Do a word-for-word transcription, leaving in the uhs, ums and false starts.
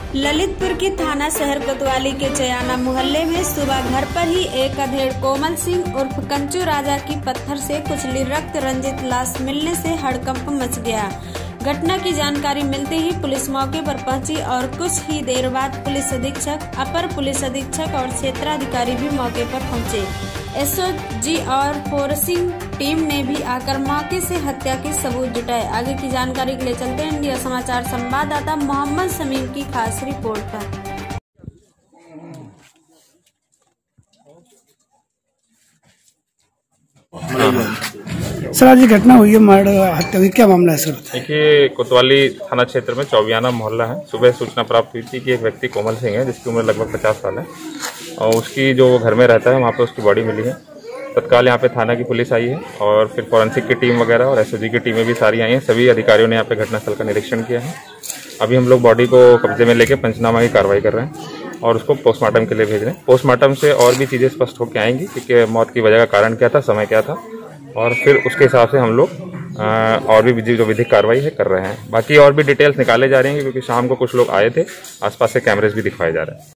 ललितपुर की थाना शहर कोतवाली के चयाना मोहल्ले में सुबह घर पर ही एक अधेड़ कोमल सिंह उर्फ कंचू राजा की पत्थर से कुचली रक्त रंजित लाश मिलने से हड़कंप मच गया। घटना की जानकारी मिलते ही पुलिस मौके पर पहुंची और कुछ ही देर बाद पुलिस अधीक्षक, अपर पुलिस अधीक्षक और क्षेत्राधिकारी भी मौके पर पहुंचे। एसओजी और फोरेंसिक टीम ने भी आकर मौके से हत्या के सबूत जुटाए। आगे की जानकारी के लिए चलते हैं इंडिया समाचार संवाददाता मोहम्मद समीम की खास रिपोर्ट पर। सर, आज ये घटना हुई है, मर्डर हत्या हुई, क्या मामला है सर? देखिए, कोतवाली थाना क्षेत्र में चौबियाना मोहल्ला है। सुबह सूचना प्राप्त हुई थी कि एक व्यक्ति कोमल सिंह है जिसकी उम्र लगभग पचास साल है और उसकी जो घर में रहता है वहाँ पे उसकी बॉडी मिली है। तत्काल यहाँ पे थाना की पुलिस आई है और फिर फॉरेंसिक की टीम वगैरह और एसओजी की टीमें भी सारी आई हैं। सभी अधिकारियों ने यहाँ पे घटनास्थल का निरीक्षण किया है। अभी हम लोग बॉडी को कब्जे में लेके पंचनामा की कार्रवाई कर रहे हैं और उसको पोस्टमार्टम के लिए भेज रहे हैं। पोस्टमार्टम से और भी चीज़ें स्पष्ट होकर आएंगी कि मौत की वजह का कारण क्या था, समय क्या था, और फिर उसके हिसाब से हम लोग और भी जो विधिक कार्रवाई है कर रहे हैं। बाकी और भी डिटेल्स निकाले जा रही हैं क्योंकि शाम को कुछ लोग आए थे, आसपास से कैमरेज भी दिखवाए जा रहे हैं।